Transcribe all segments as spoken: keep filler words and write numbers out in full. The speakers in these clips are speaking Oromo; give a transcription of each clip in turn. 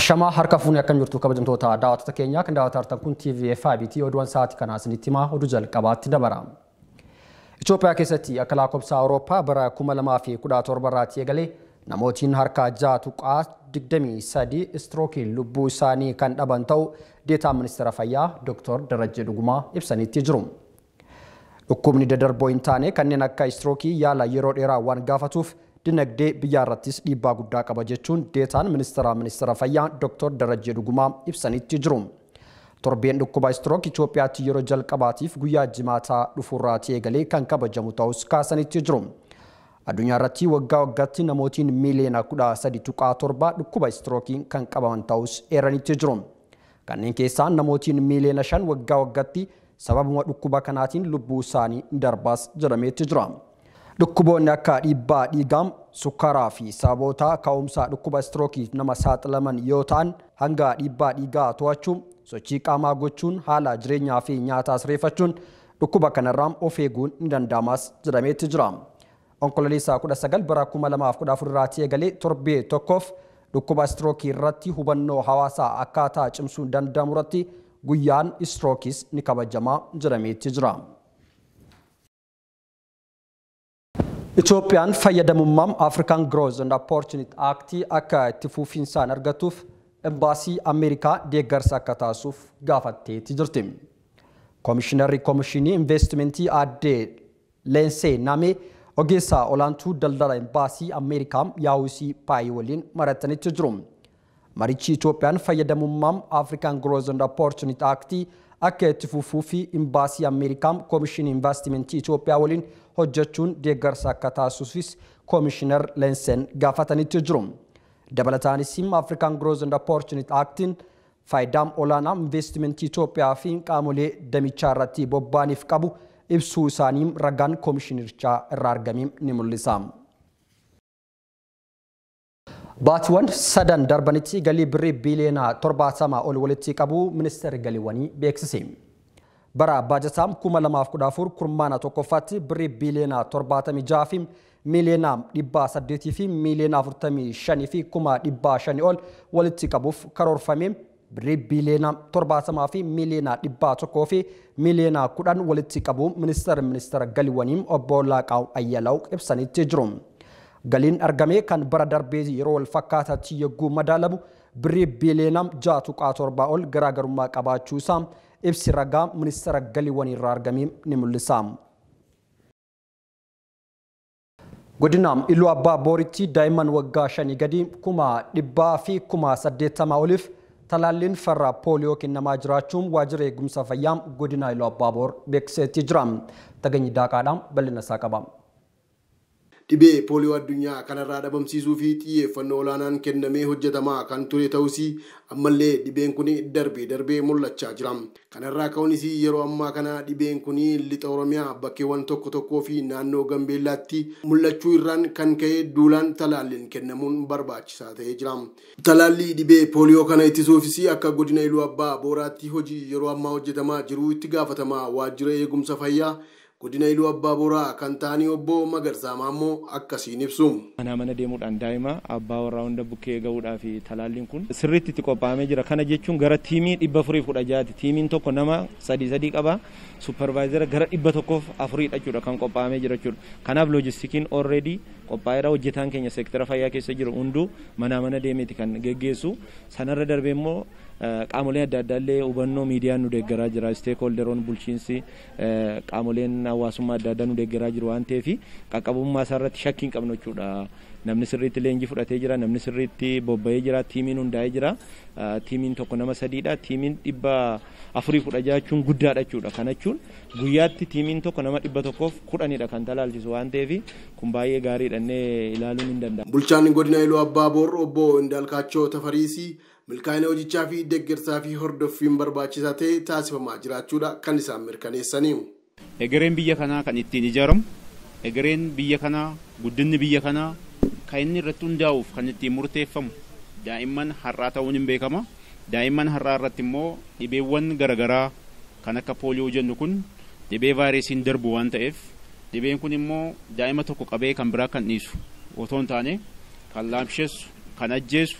Ashama harka fuuni akka jirtu kabajamtoota daawwattoota keenya kan daawwataa kun T V F I B T oduun sa'aatii kana isinitti himaa oduu jalqabaatti dabara. Itoophiyaa keessatti akka lakkoofsa Awurooppaa bara kuma lamaa fi kudha torba irratti eegalee namootiin harka ja'a tuqaa digdamii sadii istrookii lubbuu isaanii kan dhaban ta'u deetaa ministeera fayyaa Doktor Darajjee Dugumaa ibsanitti jiru. Dhukkubni daddarboo hin taane kanneen akka istrookii yaala yeroo dheeraa waan gaafatuuf dinagdee biyya irrattis dhiibbaa guddaa qaba jechuun deetaan ministeera ministeera fayyaa Doktor Darajjee Dugumaa ibsanitti jiru. Torbeen dhukkuba istrook Itoophiyaatti yeroo jalqabaatiif guyyaa jimaataa dhufurraatti eegalee kan kabajamu ta'us kaasanitti jiru. Addunyaa irratti waggaa waggaatti namootiin miiliyoona kudha sadi tuqaa torba dhukkuba istrookiin kan qabaman ta'us eeranitti jiru. Kanneen keessaa namootiin miiliyoona shan waggaa waggaatti sababuma dhukkuba kanaatiin lubbuu isaanii darbaas jedhameetti jira. Dhukkuboonni akka dhiibbaa dhiigaa, sukkaraa fi sababoota ka'umsa dhukkuba istrookiif nama saaxilaman yoo ta'an hanga dhiibbaa dhiigaa to'achuun, sochii qaamaa gochuun, haala jireenyaa fi nyaataa sirreeffachuun dhukkuba kanarraa of eeguun ni danda'amas jedhameetti jira. Onkololeessa kudha sagal bara kuma lamaaf kudha afur irratti eegalee torbee tokkoof dhukkuba istrookii irratti hubannoo hawaasaa akkaataa cimsuu danda'amu irratti guyyaan istrookis ni kabajamaa jedhameetti jira. Itoophiyaan fayyadamummaa African Growth and Opportunity Act akka itti fufiinsaan argatuuf embaasii Ameerikaa deeggarsa akka taasisuuf gaafatteetti jirti. Komishinarri Komishinii Investimentii Addee Leensee Namee ogeessa olaantuu daldala embaasii Ameerikaa yaa'usii paayii waliin maratanitti jiru. Marichi Itoophiyaan fayyadamummaa African Growth and Opportunity Act akka itti fufuu fi embaasii Ameerikaa Komishinii Investimentii Itoophiyaa waliin hojjechuun deeggarsa akka taasisuufis Komishinar Leenseen gaafatanitti jiru. Dabalataanis African Growth and Opportunity Actiin faayidaa olaanaa investimentii Itoophiyaa fi qaamolee damichaa irratti bobba'aniif qabu ibsuu isaanii ragaan komishinirichaa irraa argamee ni mul'isa. Baatiiwwan sadan darbanitti galii birrii biiliyoona torbaatamaa ol walitti qabu ministeerri galiiwwanii beeksise. Bara baajataa kuma lamaaf kudha afur kurmaana tokkoffaatti birrii biiliyoona torbaatamii ja'a fi miiliyoona dhibba saddeetii fi miiliyoona afurtamii shanii fi kuma dhibba shanii ol walitti qabuuf karoorfame. Birrii biiliyoona torbaatamaa fi miiliyoona dhibba tokkoo fi miiliyoona kudhan walitti qabu ministeera ministeera galiiwwanii obbo Laaqaaw Ayyalaw ibsanitti jiru. Galiin argame kan bara darbee yeroo wal fakkaataatti yogguu madaalamu birrii biiliyoona ja'a tuqaa torba ol garaagarummaa qabaachuu isaa ibsi ragaa ministeera galiiwwanii irraa argamee ni mul'isa. Godina Iluu Abbaa Booritti daa'imman waggaa shanii gadi kuma dhibbaa fi kuma saddeettamaa oliif talaalliin farra pooliyoo kennamaa jiraachuun waajjira eegumsa fayyaa godina Iluu Abbaa Boor beeksiseetti jira. Taganyii Daaqaadhaan bal'ina isaa qaba. Dhibee pooliyoo addunyaa kanarraa dhabamsiisuu fi xiyyeeffannoo olaanaan kennamee hojjetamaa kan ture ta'us ammallee dhibeen kun darbee darbee mul'achaa jira. Kanarraa ka'uunis yeroo ammaa kana dhibeen kun lixa Oromiyaa bakkeewwan tokko tokkoo fi naannoo Gambeellaatti mul'achuu irraan kan ka'e duulaan talaalliin kennamuun barbaachisaa ta'ee jira. Talaallii dhibee pooliyoo kana ittisuufis akka godina Iluu Abbaa Booraatti hojii yeroo ammaa hojjetamaa jiru itti gaafatamaa waajjira eegumsa fayyaa godina Iluu Abbaa Booraa kan ta'anii obbo Magarsaa Maammoo akkasiin ibsu. Mana mana deemuudhaan daa'ima abbaa warraa hunda bukkee ga'uudhaa fi talaalliin kun sirriitti itti qophaa'amee jira. Kana jechuun gara tiimii dhibba afurii fudha jaati. Tiimiin tokko nama sadii sadii qaba. Supervaayizara gara dhibba tokkoof afurii jechuudha kan qophaa'amee jira jechuudha. Kanaaf loojistikiin already qophaa'eera. Hojjetaan keenya seektara fayyaa keessa jiru hunduu mana mana deemeeti kan geggeessu. Sanarra darbee immoo qaamoleen adda addaa illee hubannoo miidiyaan nu deeggaraa jira. Stakeholderoon bulchiinsi qaamoleen hawaasummaa adda addaa nu deeggaraa jiru waan ta'eef qaqqabummaa isaarratti shakkii hin qabnu jechuudha. Namni sirriitti leenjii fudhatee jira, namni sirriitti bobba'ee jira, tiimiin hundaa'ee jira. Tiimiin tokko nama sadiidha. Tiimiin dhibba afurii fudha jechuun guddaadha jechuudha. Kana jechuun guyyaatti tiimiin tokko nama dhibba tokkoof kudhanidha kan talaalchisu waan ta'eef kun baay'ee gaariidha jennee ilaaluun hin danda'amu. Bulchaan godina Iluu Abbaa Boor obbo Indaalkaachoo Tafariisii milkaa'ina hojichaa fi deeggarsaa fi hordoffiin barbaachisaa ta'e taasifamaa jiraachuudha kan isaan mirkaneessanii. Egereen biyya kanaa kan ittiin ijaaramu, egereen biyya kanaa, guddinni biyya kanaa kan inni irratti hundaa'uuf kan ittiin murteeffamu daa'imman har'aa ta'uun hin beekama. Daa'imman har'aa irratti immoo dhibeewwan garaagaraa kan akka pooliyoo jennu kun dhibee vaayirasiin darbu waan ta'eef dhibeen kun immoo daa'ima tokko qabee kan biraa kan dhiisu otoo hin taane kan laamsheessu, kan ajjeesu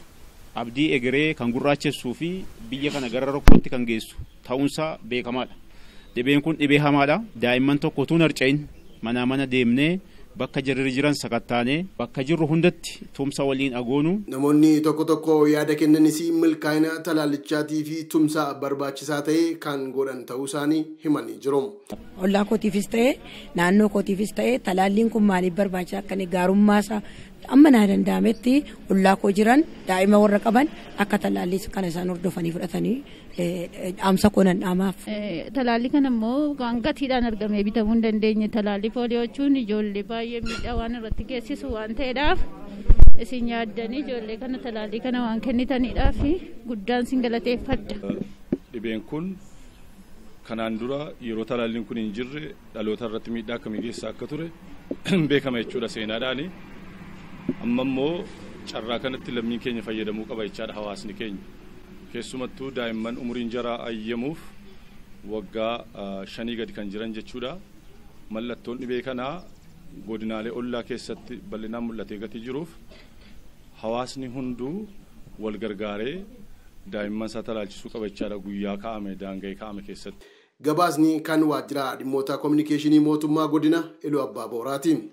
abdii egeree kan gurraachessuu fi biyya kana gara rakkootti kan geessu ta'uunsaa beekamaadha. Dhibeen kun dhibee hamaadha. Daa'imman tokko utuu hin harca'in manaa mana deemnee bakka jirri jiran sakattaanee bakka jirru hundatti tumsa waliin agoonu. Namoonni tokko tokko yaada kennanis milkaa'ina talaallichaatii fi tumsa barbaachisaa ta'e kan godhan ta'uu isaanii himanii jiru. Ollaa kootiifis ta'e naannoo kootiifis ta'e talaalliin kun maaliif barbaachisaa akka inni gaarummaasaa amma naa danda'ametti ollaa koo jiran daa'ima warra qaban akka talaallii kana isaan hordofanii fudhatanii dhaamsa koonan dhaamaaf. Talaallii kana immoo gatiidhaan argamee bitamuu hin dandeenye talaallii pooliyoo jechuun ijoollee baay'ee miidhaa waan irratti geessisu waan ta'eedhaaf isin yaaddanii ijoollee kana talaallii kana waan kennitaniidhaaf guddaan sin galateeffadha. Dhibeen kun kanaan dura yeroo talaalliin kun hin jirre dhaloota irratti miidhaa akkamii geessaa akka ture beekama jechuudha seenaadhaani. Amma immoo carraa kanatti lammiin keenya fayyadamuu qaba jechaadha hawaasni keenya. Keessumattuu daa'imman umuriin jaraa ayyamuuf waggaa shanii gadi kan jiran jechuudha. Mallattoon dhibee kanaa godinaalee ollaa keessatti bal'inaan mul'atee gatii jiruuf hawaasni hunduu wal gargaaree daa'imman isaa talaalchisuu qaba jechaadha guyyaa kaa'ame daanga'ee kaa'ame keessatti. Gabaasni kan waajjira dhimmoota kominikeeshinii mootummaa godina Iluu Abbaa Booraatiin.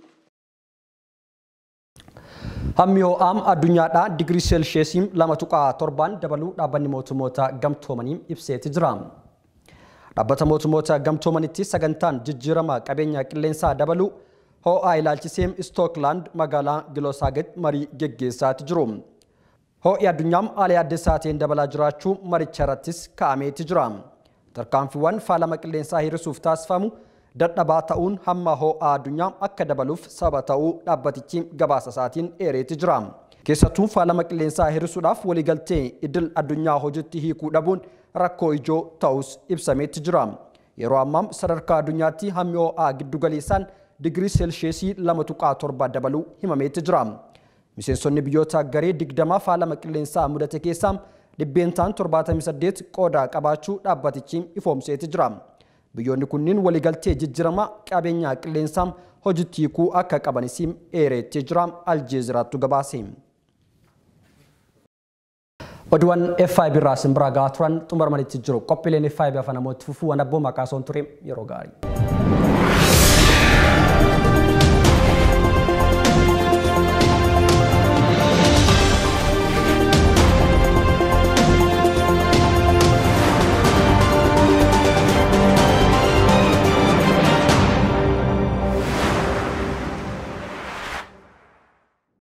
Hammi ho'aan addunyaadhaa digirii seelsheesii lama tuqaa torbaan dabaluu dhaabbanni mootummoota gamtoomanii ibseeti jira. Dhaabbata mootummoota gamtoomanitti sagantaan jijjiirama qabeenya qilleensaa dabaluu ho'aa ilaalchisee Stookland magaalaa Giloosaagit marii geggeessaati jiru. Ho'i addunyaam haala adda ta'een dabalaa jiraachuu maricha irrattis kaa'ameeti jira. Tarkaanfiiwwan faalama qilleensaa hir'isuuf taasifamu dadhabaa ta'uun hamma ho'aa addunyaa akka dabaluuf sababa ta'uu dhaabbatichi gabaasa isaatiin eereeti jira. Keessattuu faalama qilleensaa hir'isuudhaaf waliigaltee idil addunyaa hojiitti hiikuu dhabuun rakkoo ijoo ta'us ibsameeti jira. Yeroo ammaa sadarkaa addunyaatti hammi ho'aa giddu galeessaan digirii seelsheesii lama tuqaa torba dabaluu himameeti jira. Miseensonni biyyoota garee digdama faalama qilleensaa mudate keessaa dhibbeentaan torbaatamii saddeet qooda qabaachuu dhaabbatichi ifoomseeti jira. Biyyoonni kunniin waliigaltee jijjiirama qabeenya qilleensaa hojiitti hiikuu akka qabanis eereetti jira. Aljeeziraattu gabaase. Oduuwwan F I B irraa simbira gahaa turan xumuramanitti jiru. Qophiileen F I B afaan ammoo itti fufuu waan abboo maqaa soon ture yeroo gaarii.